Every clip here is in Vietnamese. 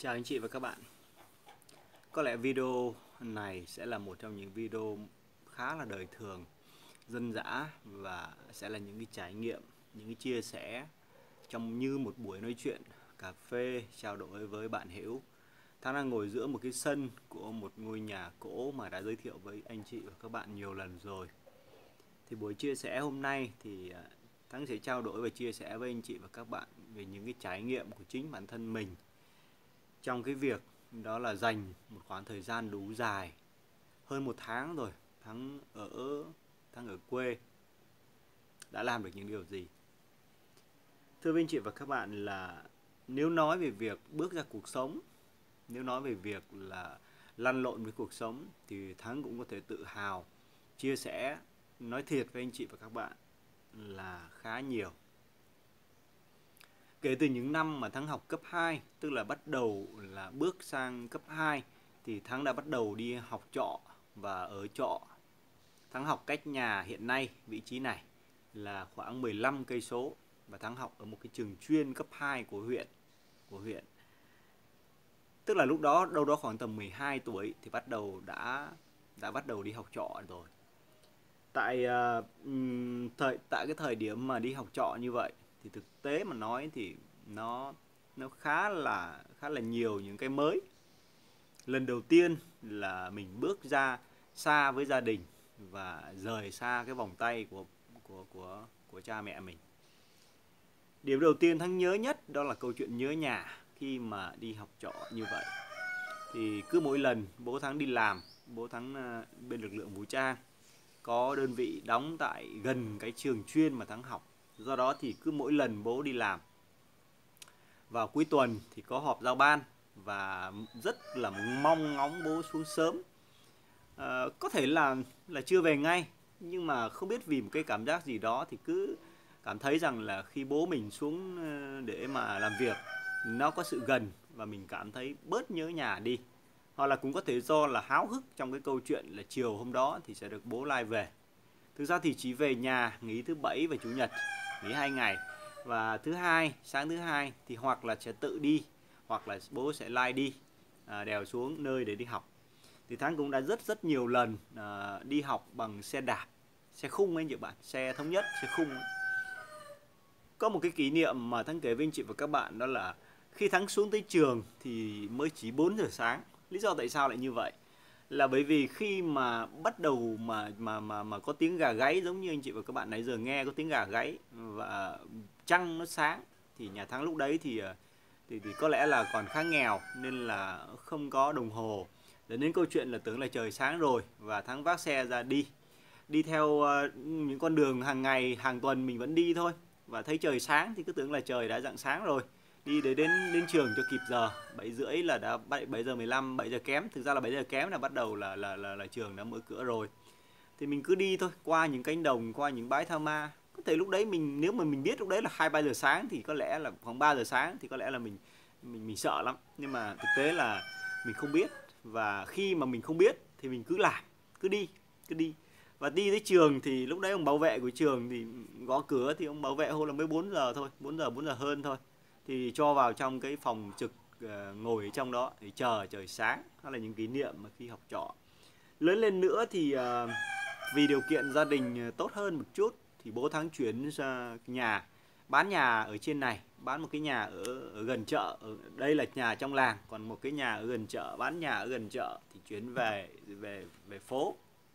Chào anh chị và các bạn. Có lẽ video này sẽ là một trong những video khá là đời thường, dân dã và sẽ là những cái trải nghiệm, những cái chia sẻ trong như một buổi nói chuyện cà phê trao đổi với bạn Hiễu. Thắng đang ngồi giữa một cái sân của một ngôi nhà cổ mà đã giới thiệu với anh chị và các bạn nhiều lần rồi. Thì buổi chia sẻ hôm nay thì Thắng sẽ trao đổi và chia sẻ với anh chị và các bạn về những cái trải nghiệm của chính bản thân mình trong cái việc đó là dành một khoảng thời gian đủ dài, hơn một tháng rồi, Thắng ở quê đã làm được những điều gì. Thưa với anh chị và các bạn là nếu nói về việc bước ra cuộc sống, nếu nói về việc là lăn lộn với cuộc sống thì Thắng cũng có thể tự hào chia sẻ, nói thiệt với anh chị và các bạn là khá nhiều. Kể từ những năm mà Thắng học cấp 2, tức là bắt đầu là bước sang cấp 2 thì Thắng đã bắt đầu đi học trọ và ở trọ. Thắng học cách nhà hiện nay vị trí này là khoảng 15 cây số và Thắng học ở một cái trường chuyên cấp 2 của huyện. Tức là lúc đó đâu đó khoảng tầm 12 tuổi thì đã bắt đầu đi học trọ rồi. Tại cái thời điểm mà đi học trọ như vậy thì thực tế mà nói thì nó khá là nhiều những cái mới. Lần đầu tiên là mình bước ra xa với gia đình và rời xa cái vòng tay của cha mẹ mình. Điểm đầu tiên Thắng nhớ nhất đó là câu chuyện nhớ nhà khi mà đi học trọ như vậy. Thì cứ mỗi lần bố Thắng đi làm, bố Thắng bên lực lượng vũ trang, có đơn vị đóng tại gần cái trường chuyên mà Thắng học. Do đó thì cứ mỗi lần bố đi làm vào cuối tuần thì có họp giao ban và rất là mong ngóng bố xuống sớm. Có thể là chưa về ngay, nhưng mà không biết vì một cái cảm giác gì đó thì cứ cảm thấy rằng là khi bố mình xuống để mà làm việc nó có sự gần và mình cảm thấy bớt nhớ nhà đi. Hoặc là cũng có thể do là háo hức trong cái câu chuyện là chiều hôm đó thì sẽ được bố lai về. Thực ra thì chỉ về nhà nghỉ thứ Bảy và Chủ nhật, nghỉ 2 ngày. Và sáng thứ hai thì hoặc là sẽ tự đi, hoặc là bố sẽ lai đi, đèo xuống nơi để đi học. Thì Thắng cũng đã rất nhiều lần đi học bằng xe đạp, xe khung anh chị bạn, xe thống nhất, xe khung. Có một cái kỷ niệm mà Thắng kể với anh chị và các bạn đó là khi Thắng xuống tới trường thì mới chỉ 4 giờ sáng. Lý do tại sao lại như vậy? Là bởi vì khi mà bắt đầu mà có tiếng gà gáy, giống như anh chị và các bạn nãy giờ nghe có tiếng gà gáy và trăng nó sáng, thì nhà Thắng lúc đấy thì có lẽ là còn khá nghèo nên là không có đồng hồ, dẫn đến câu chuyện là tưởng là trời sáng rồi và Thắng vác xe ra đi theo những con đường hàng ngày hàng tuần mình vẫn đi thôi, và thấy trời sáng thì cứ tưởng là trời đã rạng sáng rồi, đi để đến trường cho kịp giờ. 7 rưỡi là đã 7 giờ 15, 7 giờ kém, thực ra là 7 giờ kém là bắt đầu là trường đã mở cửa rồi. Thì mình cứ đi thôi, qua những cánh đồng, qua những bãi tha ma. Có thể lúc đấy nếu mà mình biết lúc đấy là 2-3 giờ sáng thì có lẽ là khoảng 3 giờ sáng thì có lẽ là mình sợ lắm, nhưng mà thực tế là mình không biết. Và khi mà mình không biết thì mình cứ làm, cứ đi. Và đi tới trường thì lúc đấy ông bảo vệ của trường thì gõ cửa, thì ông bảo vệ hô là mới 4 giờ thôi, 4 giờ hơn thôi, thì cho vào trong cái phòng trực, ngồi ở trong đó để chờ trời sáng. Đó là những kỷ niệm mà khi học trọ. Lớn lên nữa thì vì điều kiện gia đình tốt hơn một chút thì bố Thắng chuyển ra nhà, bán nhà ở trên này, bán một cái nhà ở gần chợ. Đây là nhà trong làng, còn một cái nhà ở gần chợ, bán nhà ở gần chợ thì chuyển về phố.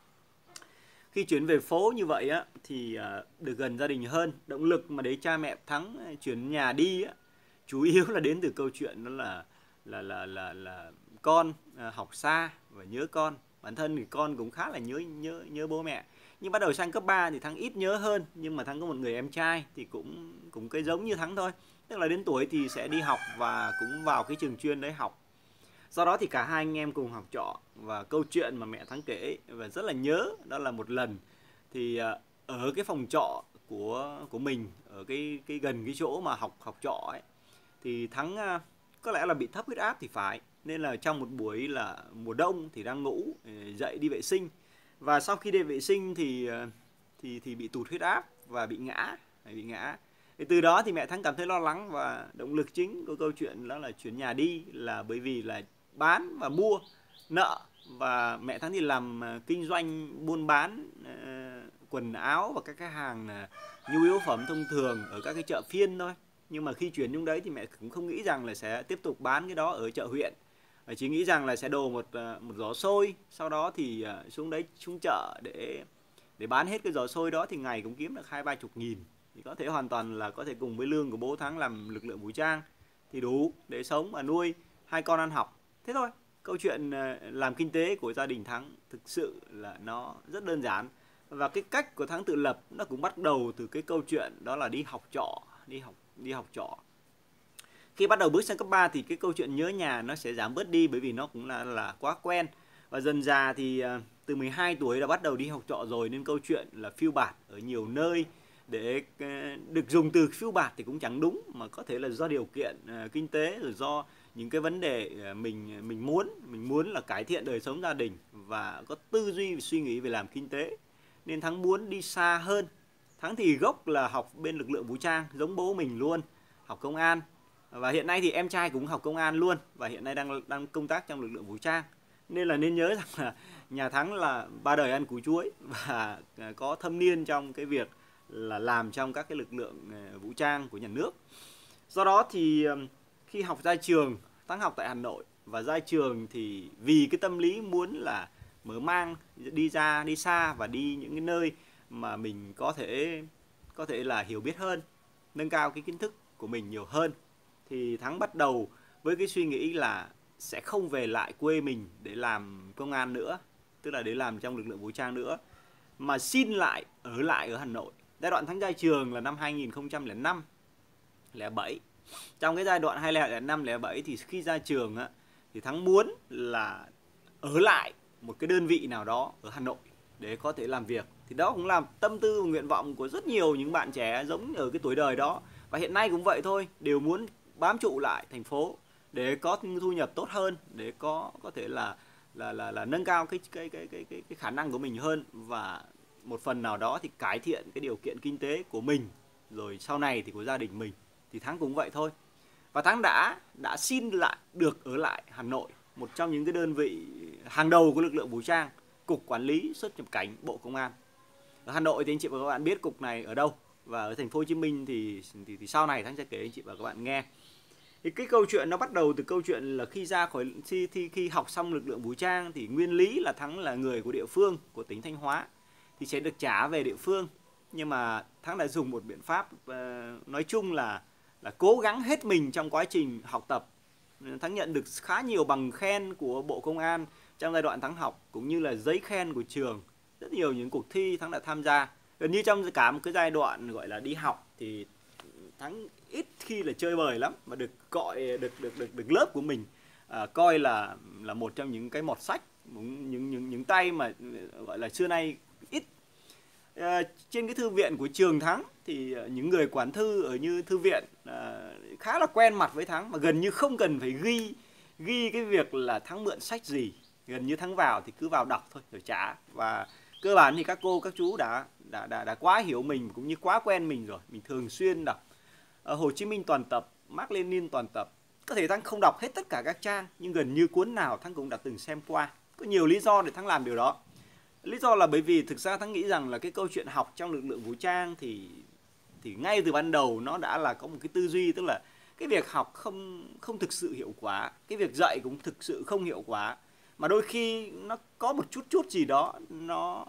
Khi chuyển về phố như vậy á thì được gần gia đình hơn. Động lực mà để cha mẹ Thắng chuyển nhà đi á chủ yếu là đến từ câu chuyện đó là con học xa và nhớ con. Bản thân thì con cũng khá là nhớ bố mẹ. Nhưng bắt đầu sang cấp 3 thì Thắng ít nhớ hơn, nhưng mà Thắng có một người em trai thì cũng cái giống như Thắng thôi. Tức là đến tuổi thì sẽ đi học và cũng vào cái trường chuyên đấy học. Do đó thì cả hai anh em cùng học trọ, và câu chuyện mà mẹ Thắng kể và rất là nhớ đó là một lần thì ở cái phòng trọ của mình, ở cái gần cái chỗ mà học trọ ấy, thì Thắng có lẽ là bị thấp huyết áp thì phải, nên là trong một buổi là mùa đông thì đang ngủ, dậy đi vệ sinh, và sau khi đi vệ sinh thì bị tụt huyết áp và bị ngã. Thì từ đó thì mẹ Thắng cảm thấy lo lắng, và động lực chính của câu chuyện đó là chuyển nhà đi là bởi vì là bán và mua nợ, và mẹ Thắng thì làm kinh doanh buôn bán quần áo và các cái hàng nhu yếu phẩm thông thường ở các cái chợ phiên thôi. Nhưng mà khi chuyển xuống đấy thì mẹ cũng không nghĩ rằng là sẽ tiếp tục bán cái đó ở chợ huyện, chỉ nghĩ rằng là sẽ đổ một giỏ xôi, sau đó thì xuống đấy xuống chợ để bán hết cái giỏ xôi đó thì ngày cũng kiếm được 20-30 nghìn, thì có thể hoàn toàn là có thể cùng với lương của bố Thắng làm lực lượng vũ trang thì đủ để sống và nuôi hai con ăn học. Thế thôi, câu chuyện làm kinh tế của gia đình Thắng thực sự là nó rất đơn giản, và cái cách của Thắng tự lập nó cũng bắt đầu từ cái câu chuyện đó là đi học trọ, đi học trọ. Khi bắt đầu bước sang cấp 3 thì cái câu chuyện nhớ nhà nó sẽ giảm bớt đi, bởi vì nó cũng là quá quen, và dần dà thì từ 12 tuổi đã bắt đầu đi học trọ rồi, nên câu chuyện là phiêu bạt ở nhiều nơi, để được dùng từ phiêu bạt thì cũng chẳng đúng, mà có thể là do điều kiện kinh tế, rồi do những cái vấn đề mình muốn là cải thiện đời sống gia đình và có tư duy suy nghĩ về làm kinh tế, nên Thắng muốn đi xa hơn. Thắng thì gốc là học bên lực lượng vũ trang giống bố mình luôn, học công an, và hiện nay thì em trai cũng học công an luôn, và hiện nay đang công tác trong lực lượng vũ trang. Nên nhớ rằng là nhà Thắng là ba đời ăn củ chuối, và có thâm niên trong cái việc là làm trong các cái lực lượng vũ trang của nhà nước. Do đó thì khi học ra trường, Thắng học tại Hà Nội, và ra trường thì vì cái tâm lý muốn là mở mang, đi ra, đi xa và đi những cái nơi mà mình có thể là hiểu biết hơn, nâng cao cái kiến thức của mình nhiều hơn, thì Thắng bắt đầu với cái suy nghĩ là sẽ không về lại quê mình để làm công an nữa, tức là để làm trong lực lượng vũ trang nữa, mà xin lại ở lại ở Hà Nội. Giai đoạn Thắng ra trường là năm 2005, 07. Trong cái giai đoạn 2005, 07 thì khi ra trường á, thì Thắng muốn là ở lại một cái đơn vị nào đó ở Hà Nội để có thể làm việc. Thì đó cũng là tâm tư và nguyện vọng của rất nhiều những bạn trẻ giống ở cái tuổi đời đó, và hiện nay cũng vậy thôi, đều muốn bám trụ lại thành phố để có thu nhập tốt hơn, để có thể là nâng cao cái khả năng của mình hơn, và một phần nào đó thì cải thiện cái điều kiện kinh tế của mình, rồi sau này thì của gia đình mình. Thì Thắng cũng vậy thôi, và Thắng đã xin lại được ở lại Hà Nội, một trong những cái đơn vị hàng đầu của lực lượng vũ trang, Cục Quản lý Xuất nhập cảnh Bộ Công an. Ở Hà Nội thì anh chị và các bạn biết cục này ở đâu, và ở thành phố Hồ Chí Minh thì sau này Thắng sẽ kể anh chị và các bạn nghe. Thì cái câu chuyện nó bắt đầu từ câu chuyện là khi học xong lực lượng vũ trang thì nguyên lý là Thắng là người của địa phương, của tỉnh Thanh Hóa, thì sẽ được trả về địa phương. Nhưng mà Thắng đã dùng một biện pháp nói chung là cố gắng hết mình trong quá trình học tập. Thắng nhận được khá nhiều bằng khen của Bộ Công an trong giai đoạn Thắng học, cũng như là giấy khen của trường. Rất nhiều những cuộc thi Thắng đã tham gia. Gần như trong cả một cái giai đoạn gọi là đi học thì Thắng ít khi là chơi bời lắm, mà được gọi được lớp của mình coi là một trong những cái mọt sách, những tay mà gọi là xưa nay ít. Trên cái thư viện của trường Thắng thì những người quản thư ở như thư viện khá là quen mặt với Thắng, và gần như không cần phải ghi cái việc là Thắng mượn sách gì, gần như Thắng vào thì cứ vào đọc thôi rồi trả. Và cơ bản thì các cô các chú đã quá hiểu mình, cũng như quá quen mình rồi, mình thường xuyên đọc Hồ Chí Minh toàn tập, Mác Lênin toàn tập. Có thể Thắng không đọc hết tất cả các trang, nhưng gần như cuốn nào Thắng cũng đã từng xem qua. Có nhiều lý do để Thắng làm điều đó. Lý do là bởi vì thực ra Thắng nghĩ rằng là cái câu chuyện học trong lực lượng vũ trang thì ngay từ ban đầu nó đã là có một cái tư duy, tức là cái việc học không thực sự hiệu quả, cái việc dạy cũng thực sự không hiệu quả, mà đôi khi nó có một chút gì đó nó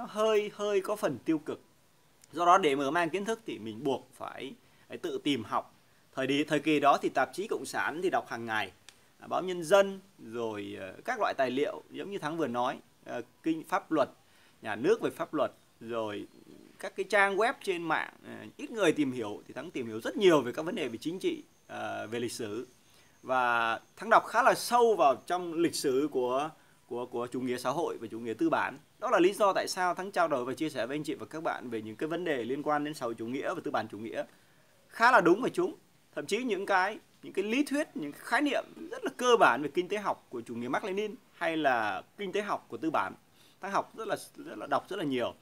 hơi có phần tiêu cực. Do đó để mở mang kiến thức thì mình buộc phải tự tìm học. Thời kỳ đó thì tạp chí Cộng sản thì đọc hàng ngày, báo Nhân dân, rồi các loại tài liệu giống như Thắng vừa nói, kinh pháp luật, nhà nước về pháp luật, rồi các cái trang web trên mạng ít người tìm hiểu, thì Thắng tìm hiểu rất nhiều về các vấn đề về chính trị, về lịch sử, và Thắng đọc khá là sâu vào trong lịch sử của chủ nghĩa xã hội và chủ nghĩa tư bản. Đó là lý do tại sao Thắng trao đổi và chia sẻ với anh chị và các bạn về những cái vấn đề liên quan đến xã hội chủ nghĩa và tư bản chủ nghĩa khá là đúng và trúng. Thậm chí những cái lý thuyết, những cái khái niệm rất là cơ bản về kinh tế học của chủ nghĩa Mác Lênin hay là kinh tế học của tư bản, Thắng học rất là đọc rất là nhiều.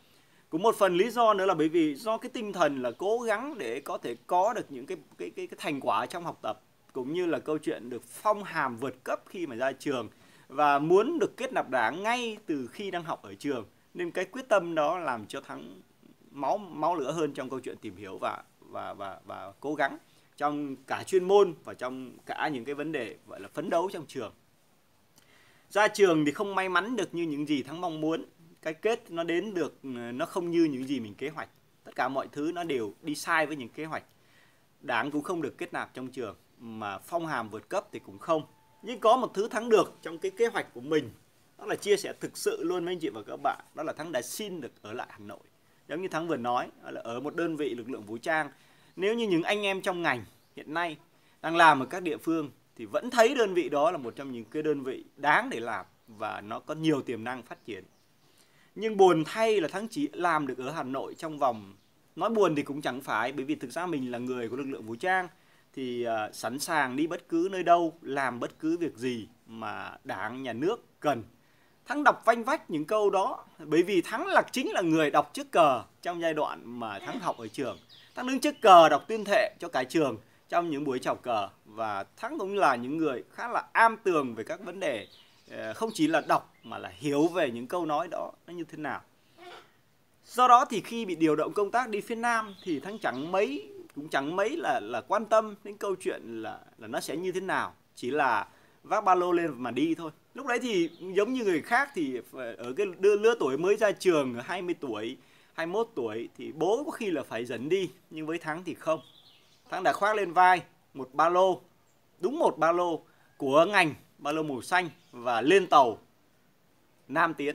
Cũng một phần lý do nữa là bởi vì do cái tinh thần là cố gắng để có thể có được những cái thành quả trong học tập, cũng như là câu chuyện được phong hàm vượt cấp khi mà ra trường và muốn được kết nạp đảng ngay từ khi đang học ở trường. Nên cái quyết tâm đó làm cho Thắng máu lửa hơn trong câu chuyện tìm hiểu và cố gắng trong cả chuyên môn và trong cả những cái vấn đề gọi là phấn đấu trong trường. Ra trường thì không may mắn được như những gì Thắng mong muốn. Cái kết nó đến được nó không như những gì mình kế hoạch. Tất cả mọi thứ nó đều đi sai với những kế hoạch. Đảng cũng không được kết nạp trong trường, mà phong hàm vượt cấp thì cũng không. Nhưng có một thứ Thắng được trong cái kế hoạch của mình, đó là chia sẻ thực sự luôn với anh chị và các bạn. Đó là Thắng đã xin được ở lại Hà Nội. Giống như Thắng vừa nói, đó là ở một đơn vị lực lượng vũ trang. Nếu như những anh em trong ngành hiện nay đang làm ở các địa phương thì vẫn thấy đơn vị đó là một trong những cái đơn vị đáng để làm và nó có nhiều tiềm năng phát triển. Nhưng buồn thay là Thắng chỉ làm được ở Hà Nội trong vòng, nói buồn thì cũng chẳng phải, bởi vì thực ra mình là người của lực lượng vũ trang thì sẵn sàng đi bất cứ nơi đâu, làm bất cứ việc gì mà Đảng, Nhà nước cần. Thắng đọc vanh vách những câu đó bởi vì Thắng chính là người đọc trước cờ trong giai đoạn mà Thắng học ở trường. Thắng đứng trước cờ đọc tuyên thệ cho cả trường trong những buổi chào cờ, và Thắng cũng là những người khá là am tường về các vấn đề, không chỉ là đọc mà là hiểu về những câu nói đó nó như thế nào. Do đó thì khi bị điều động công tác đi phía Nam thì Thắng cũng chẳng mấy là quan tâm đến câu chuyện là nó sẽ như thế nào, chỉ là vác ba lô lên mà đi thôi. Lúc đấy thì giống như người khác thì ở cái lứa tuổi mới ra trường 20 tuổi, 21 tuổi thì bố có khi là phải dẫn đi, nhưng với Thắng thì không. Thắng đã khoác lên vai một ba lô, đúng một ba lô của ngành, ba lô màu xanh, và lên tàu Nam Tiến.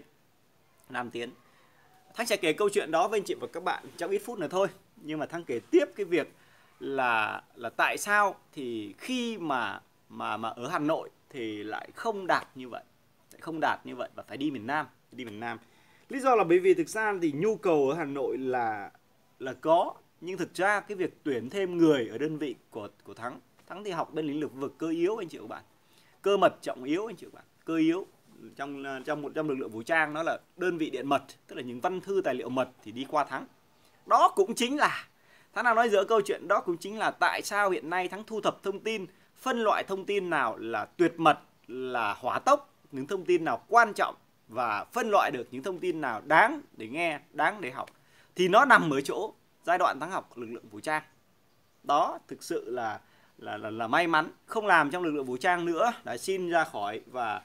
Thắng sẽ kể câu chuyện đó với anh chị và các bạn trong ít phút nữa thôi. Nhưng mà Thắng kể tiếp cái việc là tại sao thì khi mà ở Hà Nội thì lại không đạt như vậy, và phải đi miền Nam. Lý do là bởi vì thực ra thì nhu cầu ở Hà Nội là có, nhưng thực ra cái việc tuyển thêm người ở đơn vị của Thắng thì học bên lĩnh vực cơ yếu anh chị và các bạn, cơ mật trọng yếu anh chị và các bạn, cơ yếu trong lực lượng vũ trang nó là đơn vị điện mật, tức là những văn thư tài liệu mật thì đi qua Thắng. Đó cũng chính là Thắng đang nói giữa câu chuyện đó cũng chính là tại sao hiện nay Thắng thu thập thông tin, phân loại thông tin nào là tuyệt mật, là hỏa tốc, những thông tin nào quan trọng, và phân loại được những thông tin nào đáng để nghe, đáng để học, thì nó nằm ở chỗ giai đoạn Thắng học lực lượng vũ trang. Đó thực sự là may mắn, không làm trong lực lượng vũ trang nữa, đã xin ra khỏi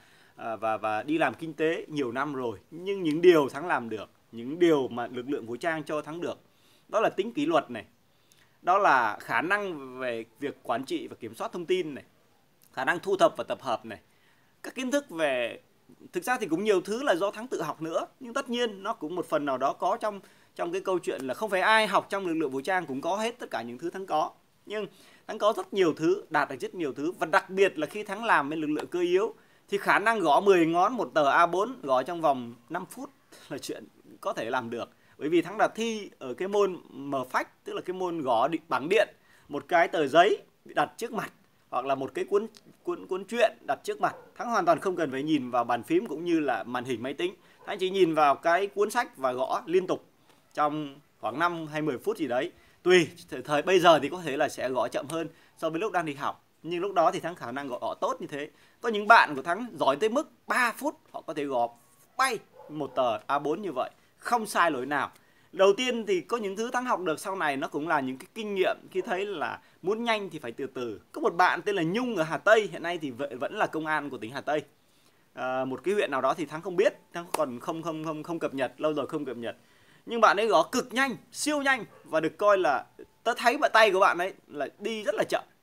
và đi làm kinh tế nhiều năm rồi. Nhưng những điều Thắng làm được, những điều mà lực lượng vũ trang cho Thắng được, đó là tính kỷ luật này, đó là khả năng về việc quản trị và kiểm soát thông tin này, khả năng thu thập và tập hợp này, các kiến thức về, thực ra thì cũng nhiều thứ là do Thắng tự học nữa, nhưng tất nhiên nó cũng một phần nào đó có trong cái câu chuyện là không phải ai học trong lực lượng vũ trang cũng có hết tất cả những thứ Thắng có. Nhưng Thắng có rất nhiều thứ, đạt được rất nhiều thứ, và đặc biệt là khi Thắng làm bên lực lượng cơ yếu thì khả năng gõ 10 ngón một tờ A4 gõ trong vòng 5 phút là chuyện có thể làm được. Bởi vì Thắng đã thi ở cái môn mở phách, tức là cái môn gõ bảng điện, một cái tờ giấy đặt trước mặt hoặc là một cái cuốn truyện đặt trước mặt. Thắng hoàn toàn không cần phải nhìn vào bàn phím cũng như là màn hình máy tính. Thắng chỉ nhìn vào cái cuốn sách và gõ liên tục trong khoảng 5 hay 10 phút gì đấy. Tùy, thời bây giờ thì có thể là sẽ gõ chậm hơn so với lúc đang đi học, nhưng lúc đó thì Thắng khả năng gõ tốt như thế. Có những bạn của Thắng giỏi tới mức 3 phút họ có thể gõ bay một tờ A4 như vậy, không sai lỗi nào. Đầu tiên thì có những thứ Thắng học được sau này nó cũng là những cái kinh nghiệm khi thấy là muốn nhanh thì phải từ từ. Có một bạn tên là Nhung ở Hà Tây, hiện nay thì vẫn là công an của tỉnh Hà Tây. Một cái huyện nào đó thì Thắng không biết, Thắng còn không cập nhật, lâu rồi không cập nhật. Nhưng bạn ấy gõ cực nhanh, siêu nhanh, và được coi là tớ thấy tay của bạn ấy là đi rất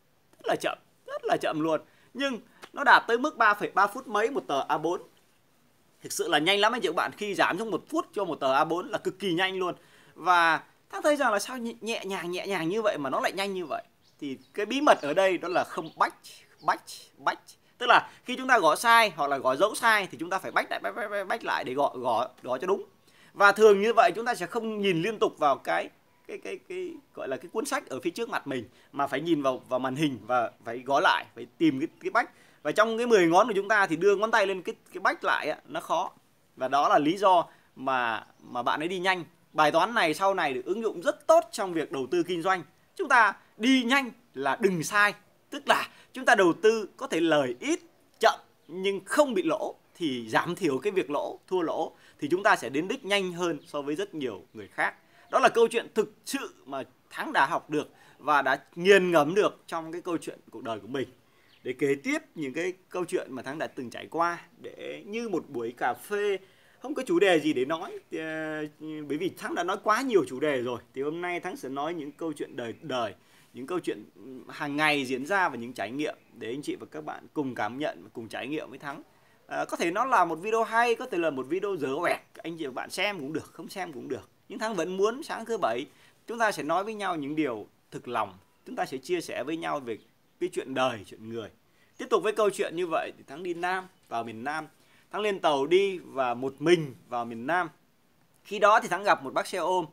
là chậm luôn. Nhưng nó đạt tới mức 3,3 phút mấy một tờ A4. Thực sự là nhanh lắm anh chị các bạn, khi giảm trong 1 phút cho một tờ A4 là cực kỳ nhanh luôn. Và Thắng thấy rằng là sao nhẹ nhàng như vậy mà nó lại nhanh như vậy. Thì cái bí mật ở đây đó là không bách. Tức là khi chúng ta gõ sai hoặc là gõ dấu sai thì chúng ta phải bách lại để gõ cho đúng. Và thường như vậy chúng ta sẽ không nhìn liên tục vào cái gọi là cái cuốn sách ở phía trước mặt mình, mà phải nhìn vào màn hình và phải gõ lại, phải tìm cái bách. Và trong cái 10 ngón của chúng ta thì đưa ngón tay lên cái bách lại nó khó. Và đó là lý do mà bạn ấy đi nhanh. Bài toán này sau này được ứng dụng rất tốt trong việc đầu tư kinh doanh. Chúng ta đi nhanh là đừng sai. Tức là chúng ta đầu tư có thể lời ít, chậm nhưng không bị lỗ, thì giảm thiểu cái việc lỗ, thua lỗ, thì chúng ta sẽ đến đích nhanh hơn so với rất nhiều người khác. Đó là câu chuyện thực sự mà Thắng đã học được và đã nghiền ngẫm được trong cái câu chuyện cuộc đời của mình. Để kể tiếp những cái câu chuyện mà Thắng đã từng trải qua, để như một buổi cà phê không có chủ đề gì để nói, bởi vì Thắng đã nói quá nhiều chủ đề rồi, thì hôm nay Thắng sẽ nói những câu chuyện đời, những câu chuyện hàng ngày diễn ra và những trải nghiệm để anh chị và các bạn cùng cảm nhận và cùng trải nghiệm với Thắng. Có thể nó là một video hay, có thể là một video dở quẹt, anh chị và bạn xem cũng được, không xem cũng được, nhưng Thắng vẫn muốn sáng thứ Bảy chúng ta sẽ nói với nhau những điều thực lòng, chúng ta sẽ chia sẻ với nhau về cái chuyện đời, chuyện người. Tiếp tục với câu chuyện như vậy thì Thắng đi Nam, vào miền Nam. Thắng lên tàu đi và một mình vào miền Nam. Khi đó thì Thắng gặp một bác xe ôm.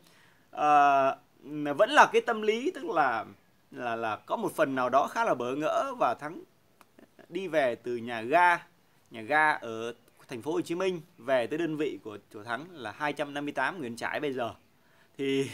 Vẫn là cái tâm lý, tức là có một phần nào đó khá là bỡ ngỡ, và Thắng đi về từ nhà ga ở thành phố Hồ Chí Minh về tới đơn vị của Thắng là 258 Nguyễn Trãi bây giờ. Thì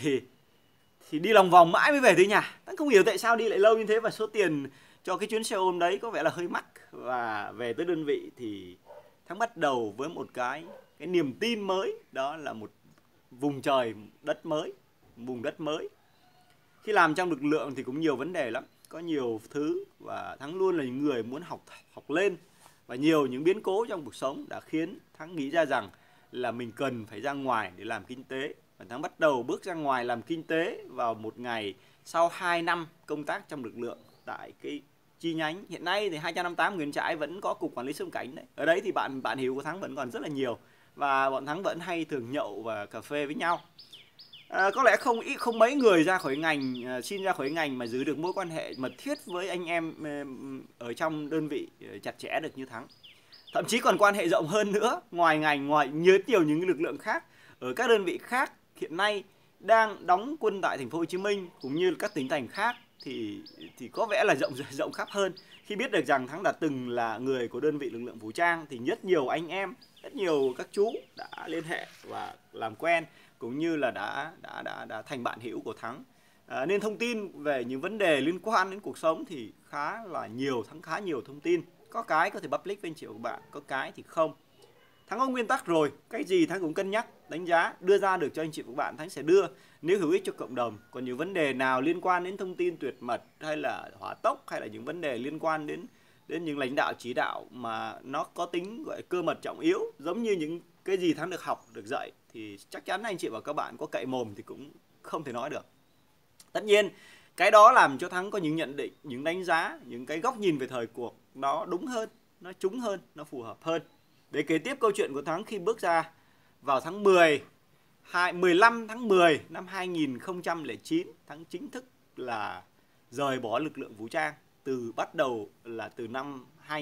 đi lòng vòng mãi mới về tới nhà. Thắng không hiểu tại sao đi lại lâu như thế, và số tiền cho cái chuyến xe ôm đấy có vẻ là hơi mắc. Và về tới đơn vị thì Thắng bắt đầu với một cái niềm tin mới, đó là một vùng trời đất mới, vùng đất mới. Khi làm trong lực lượng thì cũng nhiều vấn đề lắm, có nhiều thứ, và Thắng luôn là những người muốn học lên, và nhiều những biến cố trong cuộc sống đã khiến Thắng nghĩ ra rằng là mình cần phải ra ngoài để làm kinh tế. Và Thắng bắt đầu bước ra ngoài làm kinh tế vào một ngày sau 2 năm công tác trong lực lượng tại cái chi nhánh. Hiện nay thì 258 Nguyễn Trãi vẫn có cục quản lý xuất nhập cảnh đấy. Ở đấy thì bạn hiểu của Thắng vẫn còn rất là nhiều, và bọn Thắng vẫn hay thường nhậu và cà phê với nhau. Có lẽ không mấy người ra khỏi ngành, xin ra khỏi ngành mà giữ được mối quan hệ mật thiết với anh em ở trong đơn vị chặt chẽ được như Thắng. Thậm chí còn quan hệ rộng hơn nữa, ngoài ngành, ngoài nhiều những lực lượng khác ở các đơn vị khác hiện nay đang đóng quân tại thành phố Hồ Chí Minh cũng như các tỉnh thành khác, thì có vẻ là rộng khắp hơn. Khi biết được rằng Thắng đã từng là người của đơn vị lực lượng vũ trang thì rất nhiều anh em, rất nhiều các chú đã liên hệ và làm quen, cũng như là đã thành bạn hữu của Thắng. Nên thông tin về những vấn đề liên quan đến cuộc sống thì khá là nhiều, Thắng khá nhiều thông tin. Có cái có thể public với anh chị và các bạn, có cái thì không. Thắng có nguyên tắc rồi, cái gì Thắng cũng cân nhắc, đánh giá, đưa ra được cho anh chị và các bạn, Thắng sẽ đưa nếu hữu ích cho cộng đồng. Còn những vấn đề nào liên quan đến thông tin tuyệt mật, hay là hỏa tốc, hay là những vấn đề liên quan đến những lãnh đạo chỉ đạo mà nó có tính gọi cơ mật trọng yếu, giống như những cái gì Thắng được học, được dạy, thì chắc chắn anh chị và các bạn có cậy mồm thì cũng không thể nói được. Tất nhiên cái đó làm cho Thắng có những nhận định, những đánh giá, những cái góc nhìn về thời cuộc nó đúng hơn, nó trúng hơn, nó phù hợp hơn. Để kể tiếp câu chuyện của Thắng khi bước ra vào tháng 15 tháng 10 năm 2009, Thắng chính thức là rời bỏ lực lượng vũ trang. Bắt đầu là từ năm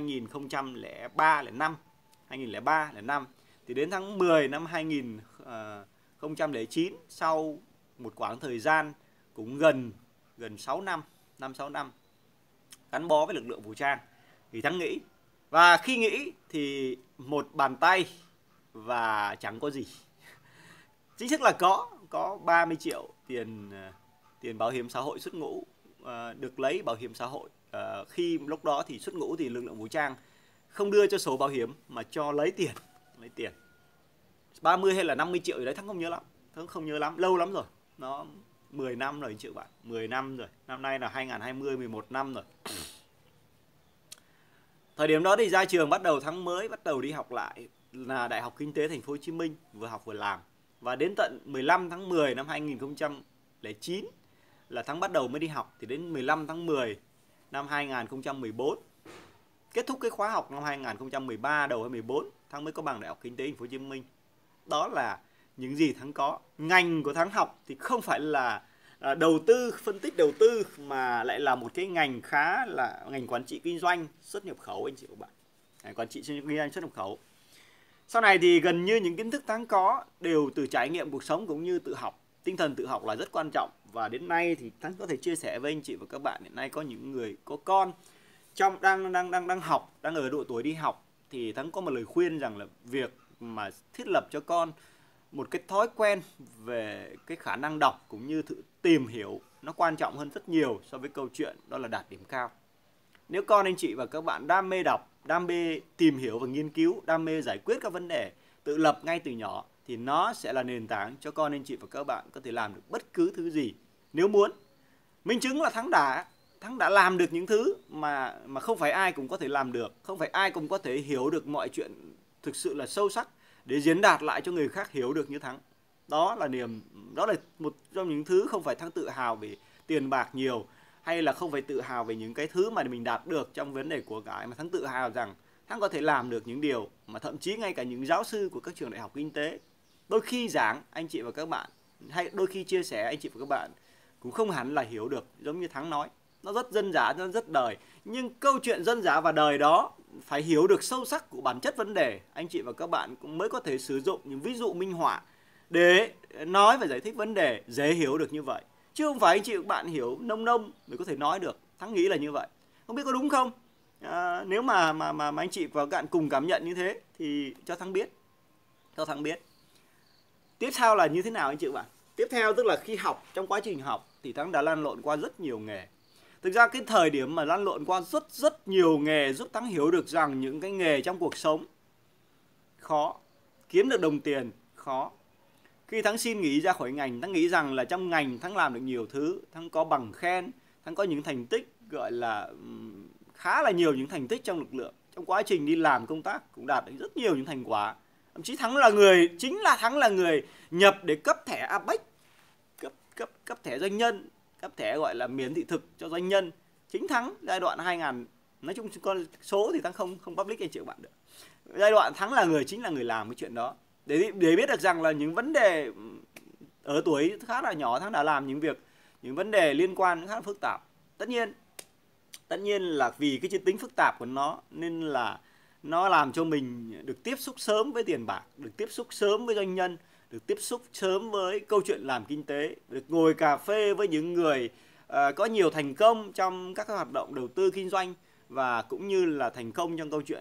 2003, 2005 thì đến tháng 10 năm 2009, sau một quãng thời gian cũng gần 6 năm, 5-6 năm gắn bó với lực lượng vũ trang, thì Thắng nghĩ, và khi nghĩ thì một bàn tay và chẳng có gì. Chính thức là có 30 triệu tiền bảo hiểm xã hội xuất ngũ, được lấy bảo hiểm xã hội. Khi lúc đó thì xuất ngũ thì lực lượng vũ trang không đưa cho sổ bảo hiểm mà cho lấy tiền. 30 hay là 50 triệu gì đấy Thắng không nhớ lắm, lâu lắm rồi. Nó 10 năm rồi anh chị bạn, 10 năm rồi. Năm nay là 2020, 11 năm rồi. Thời điểm đó thì ra trường bắt đầu đi học lại là Đại học Kinh tế Thành phố Hồ Chí Minh, vừa học vừa làm. Và đến tận 15 tháng 10 năm 2009 là Thắng bắt đầu mới đi học, thì đến 15 tháng 10 năm 2014 kết thúc cái khóa học năm 2013 đầu 2014, Thắng mới có bằng Đại học Kinh tế Thành phố Hồ Chí Minh. Đó là những gì Thắng có. Ngành của Thắng học thì không phải là đầu tư, phân tích đầu tư, mà lại là một cái ngành khá là ngành quản trị kinh doanh xuất nhập khẩu anh chị và bạn. Quản trị kinh doanh xuất nhập khẩu. Sau này thì gần như những kiến thức Thắng có đều từ trải nghiệm cuộc sống cũng như tự học. Tinh thần tự học là rất quan trọng, và đến nay thì Thắng có thể chia sẻ với anh chị và các bạn, hiện nay có những người có con đang học, đang ở độ tuổi đi học, thì Thắng có một lời khuyên rằng là việc mà thiết lập cho con một cái thói quen về cái khả năng đọc cũng như tìm hiểu nó quan trọng hơn rất nhiều so với câu chuyện đó là đạt điểm cao. Nếu con anh chị và các bạn đam mê đọc, đam mê tìm hiểu và nghiên cứu, đam mê giải quyết các vấn đề tự lập ngay từ nhỏ thì nó sẽ là nền tảng cho con anh chị và các bạn có thể làm được bất cứ thứ gì nếu muốn. Minh chứng là Thắng đã làm được những thứ mà không phải ai cũng có thể làm được, không phải ai cũng có thể hiểu được mọi chuyện thực sự là sâu sắc để diễn đạt lại cho người khác hiểu được như Thắng. Đó là một trong những thứ không phải Thắng tự hào về tiền bạc nhiều, hay là không phải tự hào về những cái thứ mà mình đạt được trong vấn đề của cải, mà Thắng tự hào rằng Thắng có thể làm được những điều mà thậm chí ngay cả những giáo sư của các trường đại học kinh tế đôi khi giảng anh chị và các bạn, hay đôi khi chia sẻ anh chị và các bạn cũng không hẳn là hiểu được. Giống như Thắng nói, nó rất dân dã, nó rất đời, nhưng câu chuyện dân dã và đời đó phải hiểu được sâu sắc của bản chất vấn đề, anh chị và các bạn cũng mới có thể sử dụng những ví dụ minh họa để nói và giải thích vấn đề dễ hiểu được như vậy, chứ không phải anh chị và các bạn hiểu nông nông mới có thể nói được. Thắng nghĩ là như vậy, không biết có đúng không? Nếu mà anh chị và các bạn cùng cảm nhận như thế thì cho Thắng biết. Tiếp theo là như thế nào anh chị và bạn? Tiếp theo tức là khi học, trong quá trình học thì Thắng đã lăn lộn qua rất nhiều nghề. Thực ra cái thời điểm mà lăn lộn qua rất nhiều nghề giúp Thắng hiểu được rằng những cái nghề trong cuộc sống khó, kiếm được đồng tiền khó. Khi Thắng xin nghỉ ra khỏi ngành, Thắng nghĩ rằng là trong ngành Thắng làm được nhiều thứ, Thắng có bằng khen, Thắng có những thành tích gọi là khá là nhiều những thành tích trong lực lượng. Trong quá trình đi làm công tác cũng đạt được rất nhiều những thành quả. Thậm chí Thắng là người nhập để cấp thẻ APEC, cấp thẻ doanh nhân, cấp thẻ gọi là miễn thị thực cho doanh nhân. Chính Thắng giai đoạn 2000, nói chung con số thì Thắng không public anh chị bạn được. Giai đoạn Thắng chính là người làm cái chuyện đó. Để biết được rằng là những vấn đề ở tuổi khá là nhỏ, Thắng đã làm những vấn đề liên quan khá là phức tạp. Tất nhiên là vì cái tính phức tạp của nó nên là nó làm cho mình được tiếp xúc sớm với tiền bạc, được tiếp xúc sớm với doanh nhân, được tiếp xúc sớm với câu chuyện làm kinh tế, được ngồi cà phê với những người có nhiều thành công trong các hoạt động đầu tư kinh doanh, và cũng như là thành công trong câu chuyện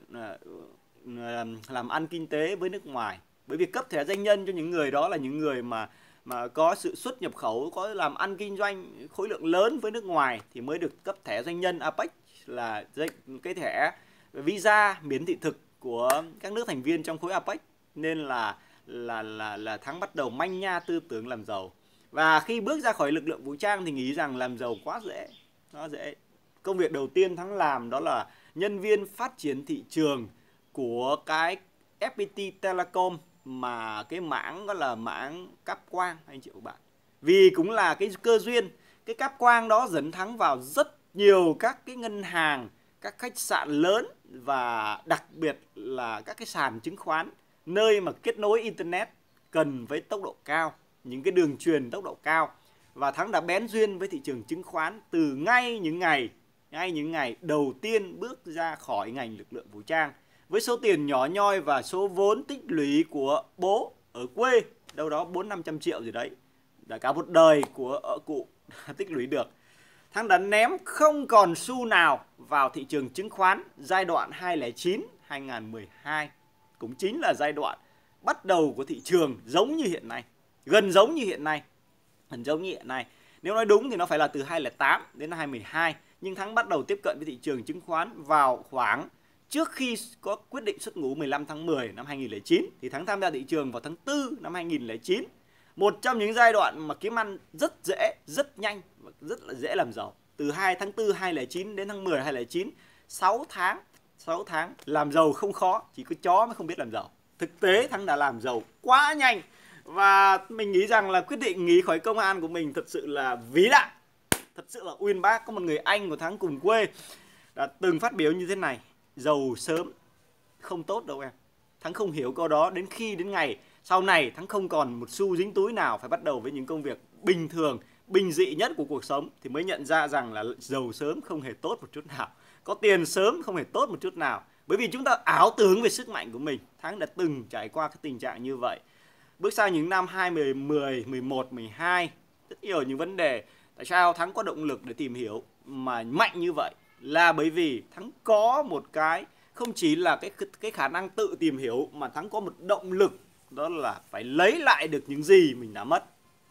làm ăn kinh tế với nước ngoài. Bởi vì cấp thẻ doanh nhân cho những người đó là những người mà có sự xuất nhập khẩu, có làm ăn kinh doanh khối lượng lớn với nước ngoài thì mới được cấp thẻ doanh nhân APEC, là cái thẻ visa miễn thị thực của các nước thành viên trong khối APEC. Nên là Thắng bắt đầu manh nha tư tưởng làm giàu. Và khi bước ra khỏi lực lượng vũ trang thì nghĩ rằng làm giàu quá dễ, nó dễ. Công việc đầu tiên Thắng làm đó là nhân viên phát triển thị trường của cái FPT Telecom, mà cái mảng đó là mảng cáp quang anh chị và bạn. Vì cũng là cái cơ duyên, cái cáp quang đó dẫn Thắng vào rất nhiều các cái ngân hàng, các khách sạn lớn, và đặc biệt là các cái sàn chứng khoán, nơi mà kết nối internet cần với tốc độ cao, những cái đường truyền tốc độ cao. Và Thắng đã bén duyên với thị trường chứng khoán từ ngay những ngày đầu tiên bước ra khỏi ngành lực lượng vũ trang, với số tiền nhỏ nhoi và số vốn tích lũy của bố ở quê đâu đó 400-500 triệu gì đấy, đã cả một đời của cụ tích lũy được. Thắng đã ném không còn xu nào vào thị trường chứng khoán giai đoạn 2009-2012, cũng chính là giai đoạn bắt đầu của thị trường giống như hiện nay, gần giống như hiện nay. Nếu nói đúng thì nó phải là từ 2008 đến 2012, nhưng Thắng bắt đầu tiếp cận với thị trường chứng khoán vào khoảng trước khi có quyết định xuất ngũ 15 tháng 10 năm 2009, thì Thắng tham gia thị trường vào tháng 4 năm 2009. Một trong những giai đoạn mà kiếm ăn rất dễ, rất nhanh và rất là dễ làm giàu. Từ tháng 4 2009 đến tháng 10 2009, 6 tháng làm giàu không khó, chỉ có chó mới không biết làm giàu. Thực tế Thắng đã làm giàu quá nhanh, và mình nghĩ rằng là quyết định nghỉ khỏi công an của mình thật sự là vĩ đại, thật sự là uyên bác. Có một người anh của Thắng cùng quê đã từng phát biểu như thế này: giàu sớm không tốt đâu em. Thắng không hiểu câu đó đến ngày sau này Thắng không còn một xu dính túi nào, phải bắt đầu với những công việc bình thường, bình dị nhất của cuộc sống thì mới nhận ra rằng là giàu sớm không hề tốt một chút nào, có tiền sớm không hề tốt một chút nào. Bởi vì chúng ta ảo tưởng về sức mạnh của mình. Thắng đã từng trải qua cái tình trạng như vậy. Bước sang những năm 2010, 11, 12, rất nhiều những vấn đề. Tại sao Thắng có động lực để tìm hiểu mà mạnh như vậy? Là bởi vì Thắng có một cái, không chỉ là cái khả năng tự tìm hiểu, mà Thắng có một động lực đó là phải lấy lại được những gì mình đã mất.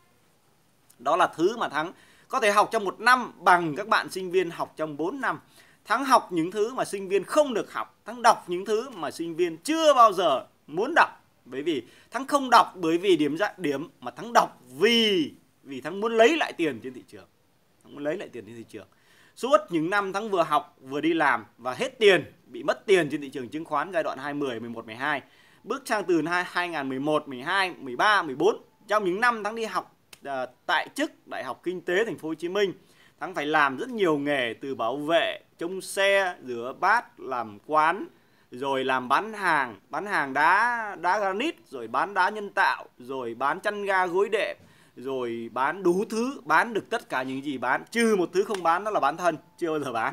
Đó là thứ mà Thắng có thể học trong 1 năm bằng các bạn sinh viên học trong 4 năm. Thắng học những thứ mà sinh viên không được học. Thắng đọc những thứ mà sinh viên chưa bao giờ muốn đọc. Bởi vì Thắng không đọc bởi vì điểm mà Thắng đọc vì Thắng muốn lấy lại tiền trên thị trường. Thắng muốn lấy lại tiền trên thị trường. Suốt những năm Thắng vừa học vừa đi làm và hết tiền, bị mất tiền trên thị trường chứng khoán giai đoạn 20, 11, 12. Bước sang từ 2011, 12, 13, 14. Trong những năm Thắng đi học tại chức Đại học Kinh tế Thành phố Hồ Chí Minh, Thắng phải làm rất nhiều nghề, từ bảo vệ, trông xe, rửa bát, làm quán, rồi làm bán hàng đá granite, rồi bán đá nhân tạo, rồi bán chăn ga gối đệm, rồi bán đủ thứ, bán được tất cả những gì bán, trừ một thứ không bán, đó là bán thân, chưa bao giờ bán.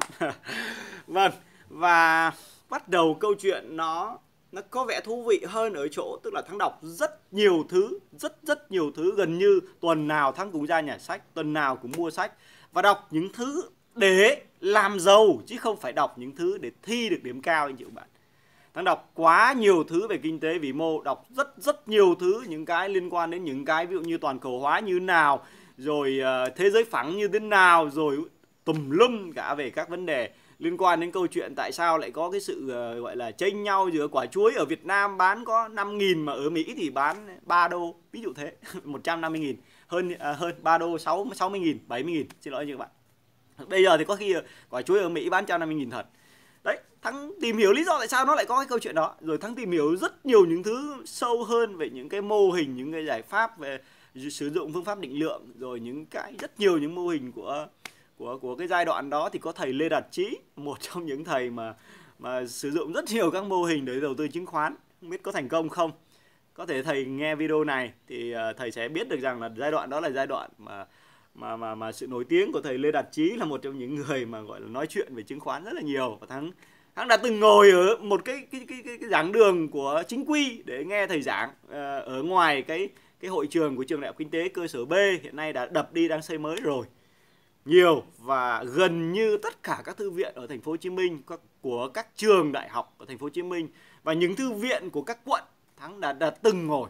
Vâng, và bắt đầu câu chuyện nó có vẻ thú vị hơn ở chỗ, tức là Thắng đọc rất nhiều thứ, rất nhiều thứ, gần như tuần nào Thắng cũng ra nhà sách, tuần nào cũng mua sách và đọc những thứ để làm giàu, chứ không phải đọc những thứ để thi được điểm cao anh chị bạn. Thắng đọc quá nhiều thứ về kinh tế vĩ mô, đọc rất nhiều thứ, những cái liên quan đến những cái ví dụ như toàn cầu hóa như nào, rồi thế giới phẳng như thế nào, rồi tùm lum cả về các vấn đề liên quan đến câu chuyện tại sao lại có cái sự gọi là chênh nhau giữa quả chuối ở Việt Nam bán có 5.000 mà ở Mỹ thì bán 3 đô, ví dụ thế, 150.000, hơn 3 đô 60.000, 70.000, xin lỗi như các bạn. Bây giờ thì có khi quả chuối ở Mỹ bán 150.000 thật. Đấy, Thắng tìm hiểu lý do tại sao nó lại có cái câu chuyện đó. Rồi Thắng tìm hiểu rất nhiều những thứ sâu hơn về những cái mô hình, những cái giải pháp về sử dụng phương pháp định lượng, rồi những cái rất nhiều những mô hình của cái giai đoạn đó. Thì có thầy Lê Đạt Trí, một trong những thầy mà sử dụng rất nhiều các mô hình để đầu tư chứng khoán. Không biết có thành công không? Có thể thầy nghe video này thì thầy sẽ biết được rằng là giai đoạn đó là giai đoạn mà sự nổi tiếng của thầy Lê Đạt Trí là một trong những người mà gọi là nói chuyện về chứng khoán rất là nhiều. Và Thắng đã từng ngồi ở một cái giảng đường của chính quy để nghe thầy giảng ở ngoài cái hội trường của trường Đại học Kinh tế cơ sở B, hiện nay đã đập đi, đang xây mới rồi. Nhiều, và gần như tất cả các thư viện ở thành phố Hồ Chí Minh, của các trường đại học ở thành phố Hồ Chí Minh và những thư viện của các quận, Thắng đã từng ngồi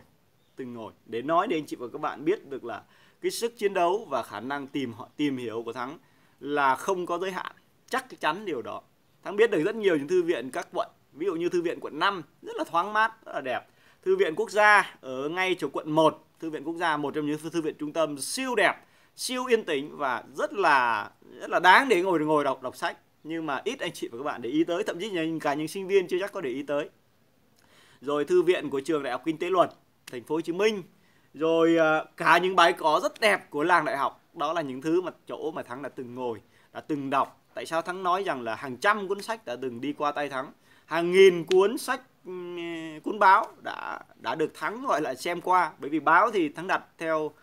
để nói để anh chị và các bạn biết được là cái sức chiến đấu và khả năng tìm hiểu của Thắng là không có giới hạn, chắc chắn điều đó. Thắng biết được rất nhiều những thư viện các quận, ví dụ như thư viện quận 5 rất là thoáng mát, rất là đẹp. Thư viện Quốc gia ở ngay chỗ quận 1, thư viện Quốc gia một trong những thư viện trung tâm siêu đẹp, siêu yên tĩnh và rất là đáng để ngồi đọc sách. Nhưng mà ít anh chị và các bạn để ý tới, thậm chí cả những sinh viên chưa chắc có để ý tới. Rồi thư viện của trường Đại học Kinh tế Luật thành phố Hồ Chí Minh, rồi cả những bãi cỏ rất đẹp của làng đại học. Đó là những thứ mà chỗ mà Thắng đã từng ngồi, đã từng đọc. Tại sao Thắng nói rằng là hàng trăm cuốn sách đã từng đi qua tay Thắng, hàng nghìn cuốn sách, cuốn báo đã được Thắng gọi là xem qua. Bởi vì báo thì Thắng đặt theo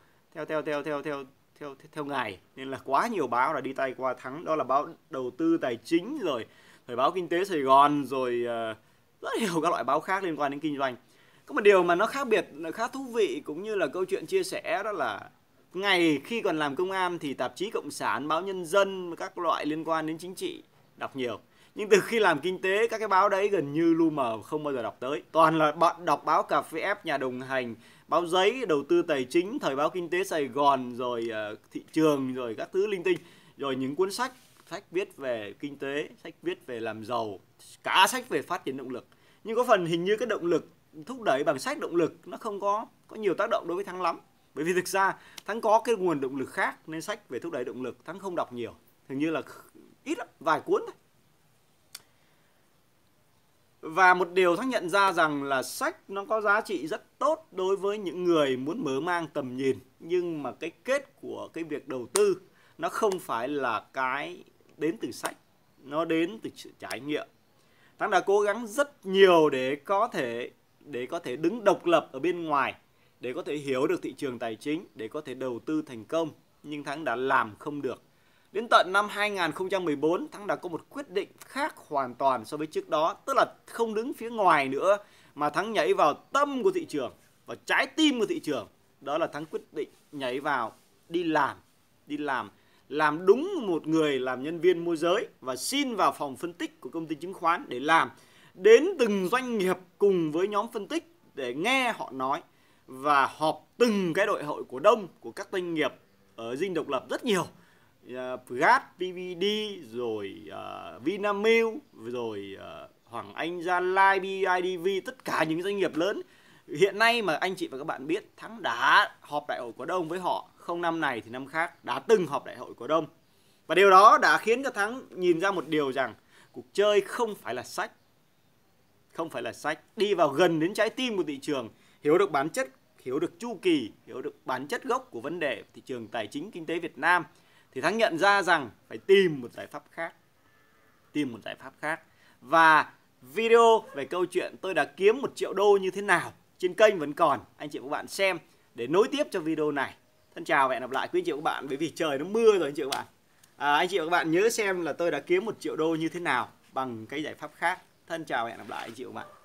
ngày, nên là quá nhiều báo đã đi tay qua Thắng. Đó là báo Đầu tư Tài chính, rồi Thời báo Kinh tế Sài Gòn, rồi rất nhiều các loại báo khác liên quan đến kinh doanh. Có một điều mà nó khác biệt, khá thú vị cũng như là câu chuyện chia sẻ, đó là ngày khi còn làm công an thì tạp chí Cộng sản, báo Nhân dân, các loại liên quan đến chính trị đọc nhiều. Nhưng từ khi làm kinh tế, các cái báo đấy gần như lu mờ, không bao giờ đọc tới. Toàn là đọc báo Cà Phê Ép, Nhà Đồng Hành, báo giấy, Đầu tư Tài chính, Thời báo Kinh tế Sài Gòn, rồi thị trường, rồi các thứ linh tinh. Rồi những cuốn sách viết về kinh tế, sách viết về làm giàu, cả sách về phát triển động lực. Nhưng có phần hình như cái động lực thúc đẩy bằng sách động lực nó không có nhiều tác động đối với Thắng lắm. Bởi vì thực ra Thắng có cái nguồn động lực khác, nên sách về thúc đẩy động lực Thắng không đọc nhiều, hình như là ít lắm, vài cuốn thôi. Và một điều Thắng nhận ra rằng là sách nó có giá trị rất tốt đối với những người muốn mở mang tầm nhìn. Nhưng mà cái kết của cái việc đầu tư nó không phải là cái đến từ sách, nó đến từ sự trải nghiệm. Thắng đã cố gắng rất nhiều để có thể đứng độc lập ở bên ngoài, để có thể hiểu được thị trường tài chính, để có thể đầu tư thành công. Nhưng Thắng đã làm không được. Đến tận năm 2014, Thắng đã có một quyết định khác hoàn toàn so với trước đó. Tức là không đứng phía ngoài nữa, mà Thắng nhảy vào tâm của thị trường, vào trái tim của thị trường. Đó là Thắng quyết định nhảy vào, đi làm đúng một người làm nhân viên môi giới và xin vào phòng phân tích của công ty chứng khoán để làm. Đến từng doanh nghiệp cùng với nhóm phân tích để nghe họ nói và họp từng cái đội hội cổ đông của các doanh nghiệp ở dinh độc lập rất nhiều, GAT, PVD, rồi Vinamilk, rồi Hoàng Anh Gia Lai, BIDV, tất cả những doanh nghiệp lớn hiện nay mà anh chị và các bạn biết, Thắng đã họp đại hội cổ đông với họ, không năm này thì năm khác đã từng họp đại hội cổ đông. Và điều đó đã khiến cho Thắng nhìn ra một điều rằng cuộc chơi không phải là sách. Không phải là sách. Đi vào gần đến trái tim của thị trường, hiểu được bản chất, hiểu được chu kỳ, hiểu được bản chất gốc của vấn đề thị trường tài chính kinh tế Việt Nam, thì Thắng nhận ra rằng phải tìm một giải pháp khác. Tìm một giải pháp khác. Và video về câu chuyện tôi đã kiếm 1 triệu đô như thế nào trên kênh vẫn còn, anh chị và các bạn xem để nối tiếp cho video này. Thân chào và hẹn gặp lại quý anh chị và các bạn, bởi vì trời nó mưa rồi anh chị và các bạn. Anh chị và các bạn nhớ xem là tôi đã kiếm 1 triệu đô như thế nào bằng cái giải pháp khác. Thân chào và hẹn gặp lại anh chị và các bạn.